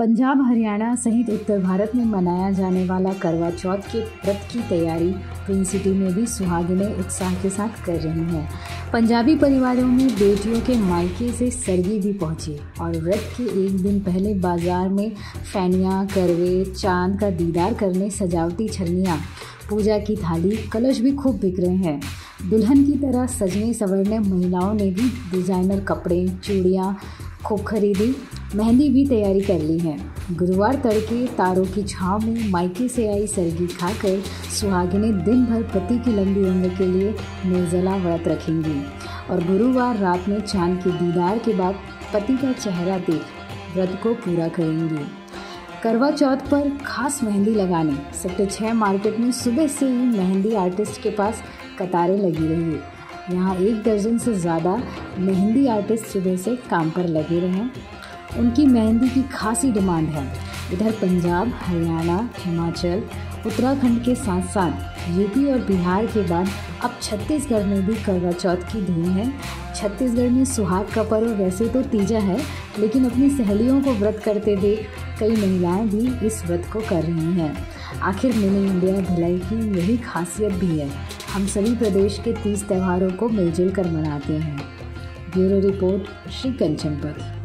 पंजाब, हरियाणा सहित उत्तर भारत में मनाया जाने वाला करवा चौथ के व्रत की तैयारी ट्विन सिटी में भी सुहागिनें उत्साह के साथ कर रही हैं। पंजाबी परिवारों में बेटियों के मायके से सरगी भी पहुंची और व्रत के एक दिन पहले बाजार में फैनियाँ, करवे, चांद का दीदार करने सजावटी छन्नियाँ, पूजा की थाली, कलश भी खूब बिक रहे हैं। दुल्हन की तरह सजने संवरने महिलाओं ने भी डिजाइनर कपड़े, चूड़ियाँ खूब खरीदी, मेहंदी भी तैयारी कर ली है। गुरुवार तड़के तारों की छाँव में मायके से आई सरगी खाकर सुहागिनें दिन भर पति की लंबी उम्र के लिए निर्जला व्रत रखेंगी और गुरुवार रात में चांद के दीदार के बाद पति का चेहरा देख व्रत को पूरा करेंगी। करवा चौथ पर खास मेहंदी लगाने सेक्टर 6 मार्केट में सुबह से ही मेहंदी आर्टिस्ट के पास कतारें लगी रही। यहाँ 1 दर्जन से ज़्यादा मेहंदी आर्टिस्ट सुबह से काम पर लगे रहे। उनकी मेहंदी की खासी डिमांड है। इधर पंजाब, हरियाणा, हिमाचल, उत्तराखंड के साथ साथ यूपी और बिहार के बाद अब छत्तीसगढ़ में भी करवा चौथ की धूम है। छत्तीसगढ़ में सुहाग का पर्व वैसे तो तीजा है, लेकिन अपनी सहेलियों को व्रत करते देख कई महिलाएं भी इस व्रत को कर रही हैं। आखिर मिनी इंडिया भिलाई की यही खासियत भी है। हम सभी प्रदेश के 30 त्योहारों को मिलजुल कर मनाते हैं। Bureau report, Shri कंचनपथ।